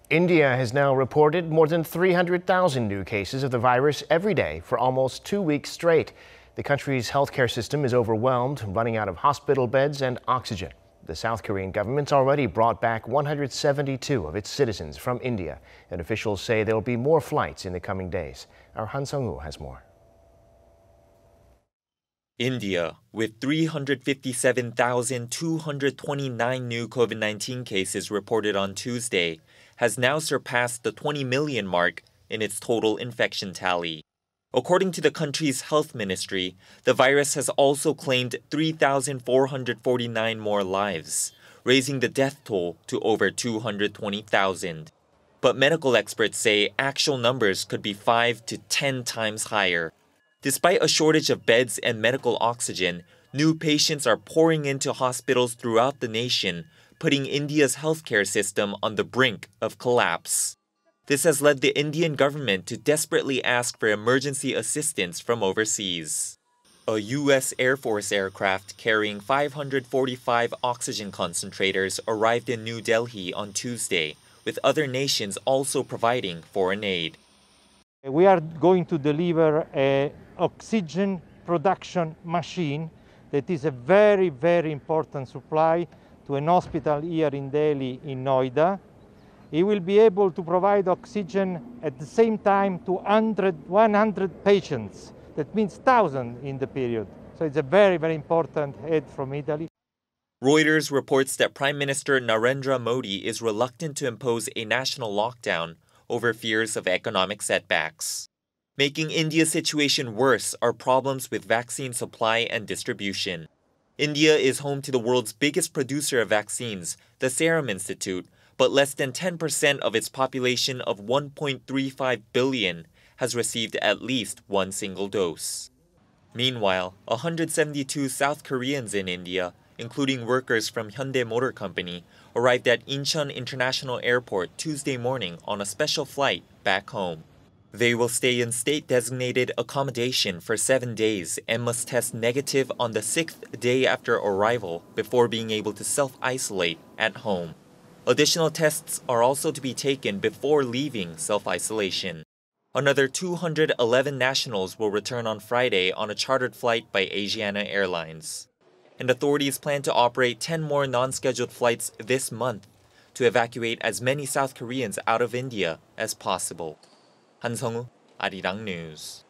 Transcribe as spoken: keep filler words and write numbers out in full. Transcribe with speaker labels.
Speaker 1: India has now reported more than three hundred thousand new cases of the virus every day for almost two weeks straight. The country's healthcare system is overwhelmed, running out of hospital beds and oxygen. The South Korean government's already brought back one hundred seventy-two of its citizens from India, and officials say there will be more flights in the coming days. Our Han Seong-woo has more.
Speaker 2: India, with three hundred fifty-seven thousand two hundred twenty-nine new COVID nineteen cases reported on Tuesday, has now surpassed the twenty million mark in its total infection tally. According to the country's health ministry, the virus has also claimed three thousand four hundred forty-nine more lives, raising the death toll to over two hundred twenty thousand. But medical experts say actual numbers could be five to ten times higher. Despite a shortage of beds and medical oxygen, new patients are pouring into hospitals throughout the nation, putting India's healthcare system on the brink of collapse. This has led the Indian government to desperately ask for emergency assistance from overseas. A U S Air Force aircraft carrying five hundred forty-five oxygen concentrators arrived in New Delhi on Tuesday, with other nations also providing foreign aid.
Speaker 3: We are going to deliver an oxygen production machine that is a very, very important supply to an hospital here in Delhi, in Noida. It will be able to provide oxygen at the same time to one hundred patients. That means one thousand in the period. So it's a very, very important aid from Italy.
Speaker 2: Reuters reports that Prime Minister Narendra Modi is reluctant to impose a national lockdown over fears of economic setbacks. Making India's situation worse are problems with vaccine supply and distribution. India is home to the world's biggest producer of vaccines, the Serum Institute, but less than ten percent of its population of one point three five billion has received at least one single dose. Meanwhile, one hundred seventy-two South Koreans in India, including workers from Hyundai Motor Company, arrived at Incheon International Airport Tuesday morning on a special flight back home. They will stay in state-designated accommodation for seven days and must test negative on the sixth day after arrival before being able to self-isolate at home. Additional tests are also to be taken before leaving self-isolation. Another two hundred eleven nationals will return on Friday on a chartered flight by Asiana Airlines. And authorities plan to operate ten more non-scheduled flights this month to evacuate as many South Koreans out of India as possible. Han Seong-woo, Arirang News.